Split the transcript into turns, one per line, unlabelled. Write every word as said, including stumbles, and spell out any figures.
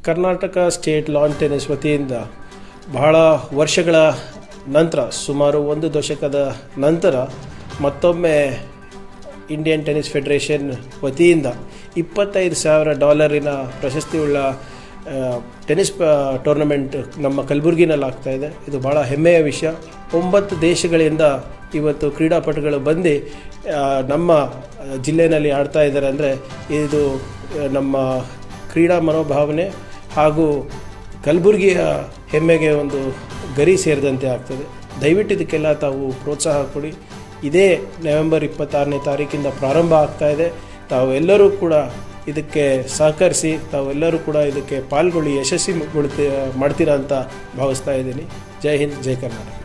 Karnataka state lawn tennis ವತಿಯಿಂದ ಬಹಳ ವರ್ಷಗಳ ನಂತರ ಸುಮಾರು ಒಂದು ದಶಕದ ನಂತರ ಮತ್ತೊಮ್ಮೆ ಇಂಡಿಯನ್ ಟೆನ್ನಿಸ್ ಫೆಡರೇಷನ್ ವತಿಯಿಂದ ಇಪ್ಪತ್ತೈದು ಸಾವಿರ ಡಾಲರಿನ ಪ್ರಶಸ್ತಿಯುಳ್ಳ ಟೆನ್ನಿಸ್ ಟೂರ್ನಮೆಂಟ್ ನಮ್ಮ ಕಲಬುರಗಿನಲ್ಲಿ ಆಗ್ತಾಯಿದೆ. ಇದು ಭಾಳ ಹೆಮ್ಮೆಯ ವಿಷಯ. ಒಂಬತ್ತು ದೇಶಗಳಿಂದ ಇವತ್ತು ಕ್ರೀಡಾಪಟುಗಳು ಬಂದು ನಮ್ಮ ಜಿಲ್ಲೆಯಲ್ಲಿ ಆಡ್ತಾ ಇದ್ದಾರೆ ಅಂದರೆ ಇದು ನಮ್ಮ ಕ್ರೀಡಾ ಮನೋಭಾವನೆ ಹಾಗೂ ಕಲಬುರಗಿಯ ಹೆಮ್ಮೆಗೆ ಒಂದು ಗರಿ ಸೇರಿದಂತೆ ಆಗ್ತದೆ. ದಯವಿಟ್ಟು ಇದಕ್ಕೆಲ್ಲ ತಾವು ಪ್ರೋತ್ಸಾಹ ಕೊಡಿ. ಇದೇ ನವೆಂಬರ್ ಇಪ್ಪತ್ತಾರನೇ ತಾರೀಕಿಂದ ಪ್ರಾರಂಭ ಆಗ್ತಾಯಿದೆ. ತಾವೆಲ್ಲರೂ ಕೂಡ ಇದಕ್ಕೆ ಸಹಕರಿಸಿ, ತಾವೆಲ್ಲರೂ ಕೂಡ ಇದಕ್ಕೆ ಪಾಲ್ಗೊಳ್ಳಿ, ಯಶಸ್ವಿ ಮಾಡ್ತೀರಾ ಅಂತ ಭಾವಿಸ್ತಾ ಇದ್ದೀನಿ. ಜೈ ಹಿಂದ್, ಜೈ ಕರ್ನಾಟಕ.